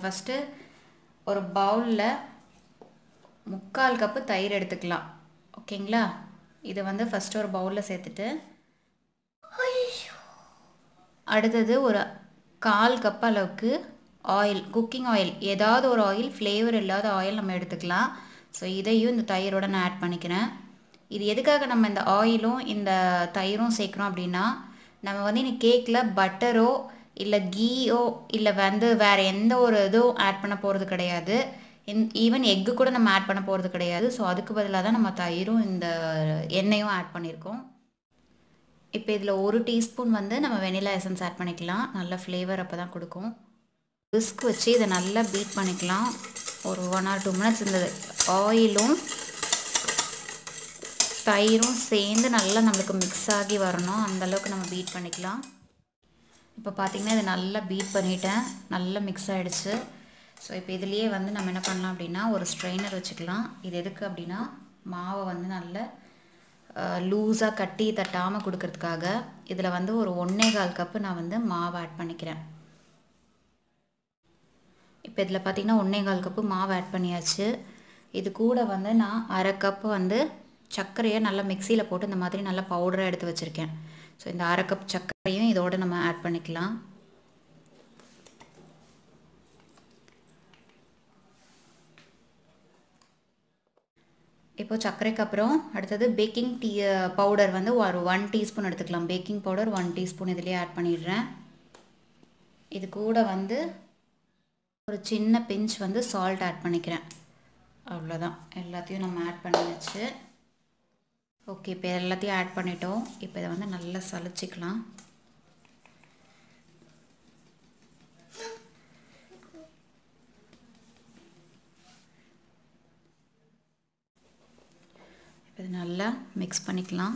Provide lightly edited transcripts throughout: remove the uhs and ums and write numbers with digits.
First ஒரு பவுலில் 3/4 cup தயிர் எடுத்துக்கலாம். ஓகேங்களா? இதை வந்து ஃபஸ்ட்டு ஒரு பவுலில் சேர்த்துட்டு அடுத்தது ஒரு 1/4 கப் அளவுக்கு ஆயில், குக்கிங் ஆயில், ஏதாவது ஒரு ஆயில், ஃப்ளேவர் இல்லாத ஆயில் நம்ம எடுத்துக்கலாம். ஸோ இதையும் இந்த தயிரோட நான் ஆட் பண்ணிக்கிறேன். இது எதுக்காக நம்ம இந்த ஆயிலும் இந்த தயிரும் சேர்க்குறோம் அப்படின்னா, நம்ம வந்து இன்னைக்கு கேக்கில் பட்டரோ இல்லை கீயோ இல்லை வந்து வேறு எந்த ஒரு இதுவும் ஆட் பண்ண போகிறது கிடையாது. ஈவன் எக்கு கூட நம்ம ஆட் பண்ண போகிறது கிடையாது. ஸோ அதுக்கு பதிலாக தான் நம்ம தயிரும் இந்த எண்ணெயும் ஆட் பண்ணியிருக்கோம். இப்போ இதில் 1 டீஸ்பூன் வந்து நம்ம வெனிலா எசன்ஸ் ஆட் பண்ணிக்கலாம். நல்ல ஃப்ளேவர் அப்போ தான் கொடுக்கும். விஸ்க் வச்சு இதை நல்லா பீட் பண்ணிக்கலாம். ஒரு 1 or 2 மினிட்ஸ் இந்த ஆயிலும் தயிரும் சேர்ந்து நல்லா நம்மளுக்கு மிக்ஸ் ஆகி வரணும். அந்தளவுக்கு நம்ம பீட் பண்ணிக்கலாம். இப்போ பார்த்திங்கன்னா இதை நல்லா பீட் பண்ணிட்டேன். நல்லா மிக்ஸ் ஆகிடுச்சு. ஸோ இப்போ இதுலேயே வந்து நம்ம என்ன பண்ணலாம் அப்படின்னா ஒரு ஸ்ட்ரெயினர் வச்சுக்கலாம். இது எதுக்கு அப்படின்னா மாவை வந்து நல்லா லூஸாக கட்டி தட்டாமல் கொடுக்கறதுக்காக. இதில் வந்து ஒரு 1/4 கப்பு நான் வந்து மாவு ஆட் பண்ணிக்கிறேன். இப்போ இதில் பார்த்திங்கன்னா 1/4 கப்பு மாவு ஆட் பண்ணியாச்சு. இது கூட வந்து நான் 1/2 கப்பு வந்து சர்க்கரையை நல்லா மிக்சியில் போட்டு இந்த மாதிரி நல்லா பவுடராக எடுத்து வச்சுருக்கேன். ஸோ இந்த 1/2 கப் சர்க்கரையும் இதோடு நம்ம ஆட் பண்ணிக்கலாம். இப்போ சர்க்கரைக்கு அப்புறம் அடுத்தது பேக்கிங் பவுடர் வந்து ஒரு 1 டீஸ்பூன் எடுத்துக்கலாம். பேக்கிங் பவுடர் 1 டீஸ்பூன் இதிலே ஆட் பண்ணிடுறேன். இது கூட வந்து ஒரு சின்ன பிஞ்ச் வந்து சால்ட் ஆட் பண்ணிக்கிறேன். அவ்வளோதான், எல்லாத்தையும் நம்ம ஆட் பண்ணியாச்சு. ஓகே, இப்போ எல்லாத்தையும் ஆட் பண்ணிட்டோம். இப்போ இதை வந்து நல்லா சலிச்சிக்கலாம். இது நல்லா மிக்ஸ் பண்ணிக்கலாம்.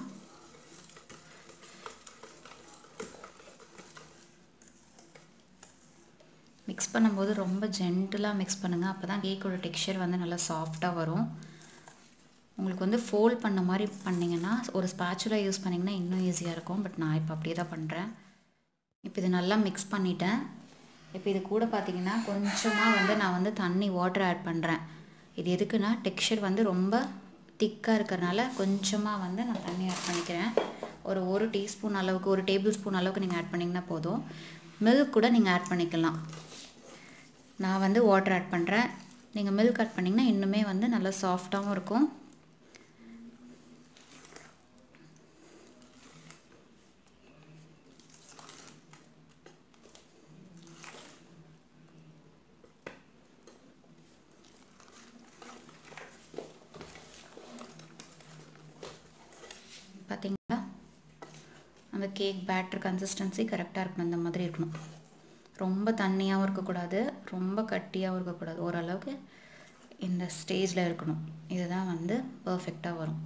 மிக்ஸ் பண்ணும்போது ரொம்ப ஜென்டிலாக மிக்ஸ் பண்ணுங்கள். அப்போ தான் கேக்கோட டெக்ஸ்சர் வந்து நல்லா சாஃப்டாக வரும். உங்களுக்கு வந்து ஃபோல்ட் பண்ண மாதிரி பண்ணிங்கன்னா ஒரு ஸ்பேச்சுலா யூஸ் பண்ணிங்கன்னா இன்னும் ஈஸியாக இருக்கும். பட் நான் இப்போ அப்படியே தான் பண்ணுறேன். இப்போ இது நல்லா மிக்ஸ் பண்ணிட்டேன். இப்போ இது கூட பார்த்திங்கன்னா கொஞ்சமாக வந்து நான் வந்து தண்ணி வாட்டர் ஆட் பண்ணுறேன். இது எதுக்குன்னா டெக்ஸ்சர் வந்து ரொம்ப திக்காக இருக்கிறனால கொஞ்சமாக வந்து நான் தண்ணி ஆட் பண்ணிக்கிறேன். ஒரு 1 டீஸ்பூன் அளவுக்கு, 1 டேபிள் ஸ்பூன் அளவுக்கு நீங்கள் ஆட் பண்ணிங்கன்னா போதும். மில்க் கூட நீங்கள் ஆட் பண்ணிக்கலாம். நான் வந்து வாட்டர் ஆட் பண்ணுறேன். நீங்கள் மில்க் ஆட் பண்ணிங்கன்னா இன்னுமே வந்து நல்லா சாஃப்டாகவும் இருக்கும். பார்த்தீங்களா, அந்த கேக் பேட்டர் கன்சிஸ்டன்சி கரெக்டாக இருக்கணும். இந்த மாதிரி இருக்கணும். ரொம்ப தண்ணியாகவும் இருக்கக்கூடாது, ரொம்ப கட்டியாகவும் இருக்கக்கூடாது. ஓரளவுக்கு இந்த ஸ்டேஜில் இருக்கணும். இதுதான் வந்து பர்ஃபெக்டாக வரும்.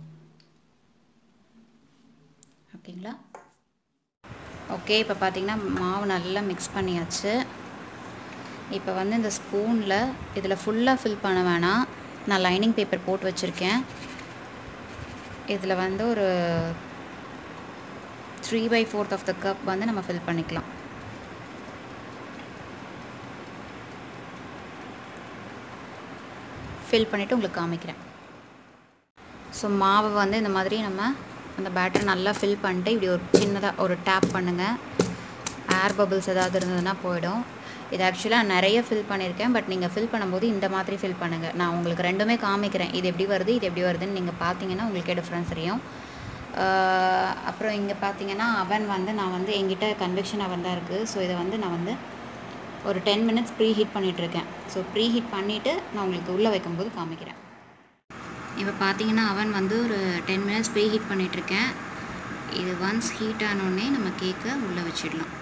ஓகேங்களா? ஓகே, இப்போ பார்த்திங்கன்னா மாவு நல்லா மிக்ஸ் பண்ணியாச்சு. இப்போ வந்து இந்த ஸ்பூனில் இதில் ஃபுல்லாக ஃபில் பண்ண வேணாம். நான் லைனிங் பேப்பர் போட்டு வச்சுருக்கேன். இதில் வந்து ஒரு 3/4 ஆஃப் த கப் வந்து நம்ம ஃபில் பண்ணிக்கலாம். ஃபில் பண்ணிவிட்டு உங்களுக்கு காமிக்கிறேன். ஸோ மாவை வந்து இந்த மாதிரி நம்ம அந்த பேட்டர் நல்லா ஃபில் பண்ணிட்டு இப்படி ஒரு சின்னதாக ஒரு டேப் பண்ணுங்கள். ஏர் பபிள்ஸ் ஏதாவது இருந்ததுன்னா போயிடும். இது ஆக்சுவலாக நிறைய ஃபில் பண்ணியிருக்கேன். பட் நீங்கள் ஃபில் பண்ணும்போது இந்த மாதிரி ஃபில் பண்ணுங்கள். நான் உங்களுக்கு ரெண்டுமே காமிக்கிறேன். இது எப்படி வருது, இது எப்படி வருதுன்னு நீங்கள் பார்த்தீங்கன்னா உங்களுக்கே டிஃப்ரென்ஸ் தெரியும். அப்புறம் இங்கே பார்த்தீங்கன்னா அவன் வந்து நான் வந்து எங்கிட்ட கன்வெக்ஷன் அவன் தான் இருக்குது. ஸோ இதை வந்து நான் வந்து ஒரு 10 மினிட்ஸ் ப்ரீ ஹீட் பண்ணிகிட்ருக்கேன். ஸோ ப்ரீ ஹீட் பண்ணிவிட்டு நான் உங்களுக்கு உள்ளே வைக்கும்போது காமிக்கிறேன். இப்போ பார்த்தீங்கன்னா அவன் வந்து ஒரு 10 மினிட்ஸ் ப்ரீ ஹீட் பண்ணிகிட்ருக்கேன். இது ஒன்ஸ் ஹீட் ஆனோடனே நம்ம கேக்கை உள்ளே வச்சிடலாம்.